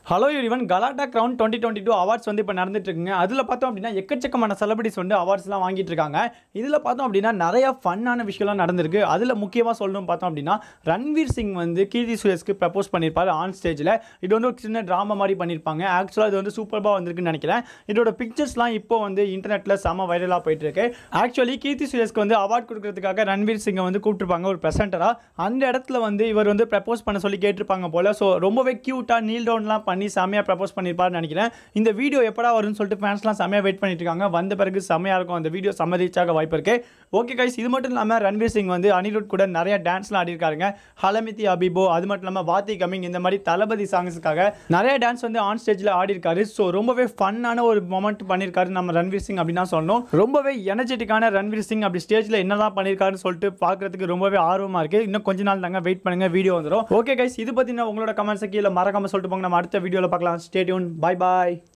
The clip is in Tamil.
Hello everyone Galatta crown 2022 awards வந்து இப்போ நடந்துட்டு இருக்குங்க. அதில் பார்த்தோம் அப்படின்னா எக்கச்சக்கமான செலிபிரிட்டிஸ் வந்து அவார்ட்ஸ்லாம் வாங்கிட்டு இருக்காங்க. இதில் பார்த்தோம் அப்படின்னா நிறைய ஃபன்னான விஷயம்லாம் நடந்திருக்கு. அதில் முக்கியமாக சொல்லணும் பார்த்தோம் அப்படின்னா ரன்வீர் சிங் வந்து கீர்த்தி சுரேஷ்க்கு ப்ரப்போஸ் பண்ணியிருப்பாரு ஆன் ஸ்டேஜில். இது வந்து ஒரு சின்ன ட்ராமா மாதிரி பண்ணியிருப்பாங்க. ஆக்சுவலாக இது வந்து சூப்பராக வந்திருக்குன்னு நினைக்கிறேன். இதோட பிக்சர்ஸ்லாம் இப்போ வந்து இன்டர்நெட்டில் செம வைரலாக போயிட்டு இருக்கு. ஆக்சுவலி கீர்த்தி சுரேஷ்க்கு வந்து அவார்ட் கொடுக்கறதுக்காக ரன்வீர் சிங்கை வந்து கூப்பிட்டுருப்பாங்க ஒரு ப்ரெசென்டராக. அந்த இடத்துல வந்து இவர் வந்து ப்ரப்போஸ் பண்ண சொல்லி கேட்டிருப்பாங்க போல. ஸோ ரொம்பவே க்யூட்டாக நீல் டவுன்லாம் பண்ணி செமையாக ப்ரப்போஸ் பண்ணியிருப்பாருன்னு நினைக்கிறேன். இந்த வீடியோ எப்படா வரும்னு சொல்லிட்டு ஃபேன்ஸ்லாம் செமையாக வெயிட் பண்ணிட்டு இருக்காங்க. வந்த பிறகு செமையாக இருக்கும். அந்த வீடியோ செம ரீச் ஆக வாய்ப்பு இருக்கு. ஓகே கைஸ், இது மட்டும் இல்லாமல் ரன்வீர் சிங் வந்து அனிருத் கூட நிறைய டான்ஸ்லாம் ஆடிருக்காருங்க. ஹலமிதி அபிபோ, அது மட்டும் இல்லாமல் வாத்தி கமிங், இந்த மாதிரி தளபதி சாங்ஸுக்காக நிறைய டான்ஸ் வந்து ஆன் ஸ்டேஜில் ஆடிருக்காரு. ஸோ ரொம்பவே ஃபன்னான ஒரு மொமெண்ட் பண்ணியிருக்காரு நம்ம ரன்வீர் சிங் அப்படின்னா சொல்லணும். ரொம்பவே எனர்ஜெட்டிக்கான ரன்வீர் சிங் அப்படி ஸ்டேஜில் என்னதான் பண்ணியிருக்காருன்னு சொல்லிட்டு பார்க்கறதுக்கு ரொம்பவே ஆர்வமாக இருக்கு. இன்னும் கொஞ்ச நாள் தாங்க வெயிட் பண்ணுங்க, வீடியோ வந்துடும். ஓகே கைஸ், இது பற்றின உங்களோட கமெண்ட்ஸ் கீழே மறக்காம சொல்லிட்டு போங்க. நம்ம அடுத்த வீடியோவில் பார்க்கலாம். Stay tuned. Bye bye.